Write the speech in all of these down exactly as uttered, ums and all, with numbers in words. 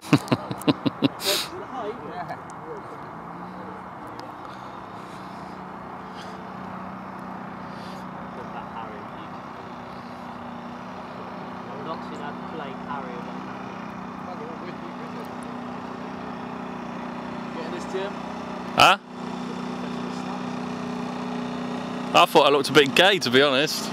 Huh? I thought I looked a bit gay, to be honest.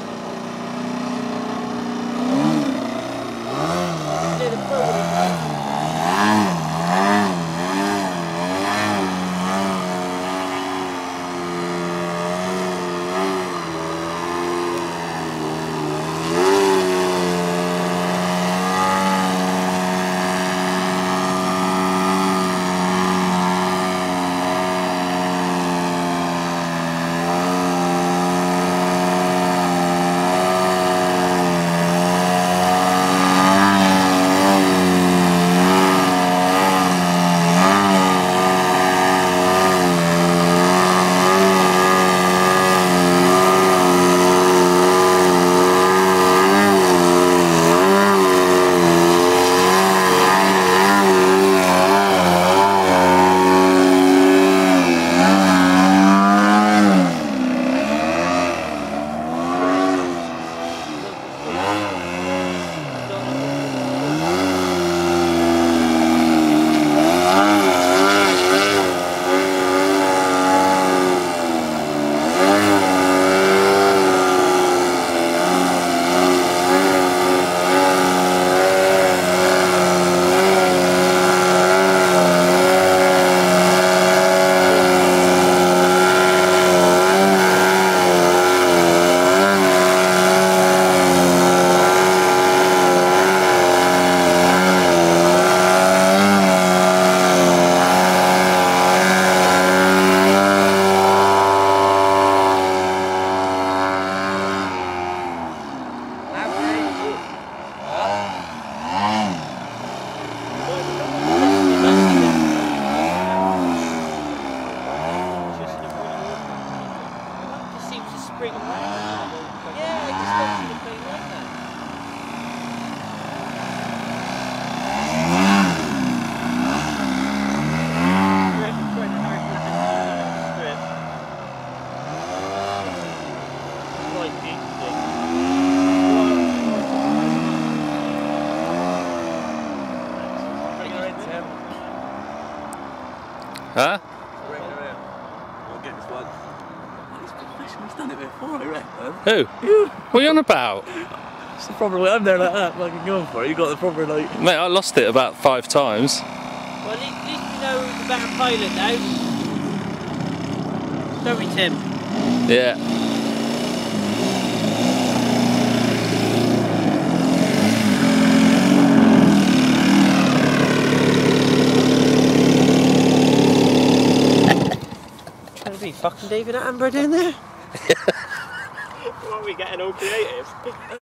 Huh? We'll get this one. He's professional, he's done it before, I reckon. Who? You. What are you on about? It's the proper way. I'm there like that, fucking going for it. You got the proper, like. Mate, I lost it about five times. Well, at least we know who's a better pilot now. Don't we, Tim? Yeah. Trying to be fucking David Attenborough down there? What are we getting all creative?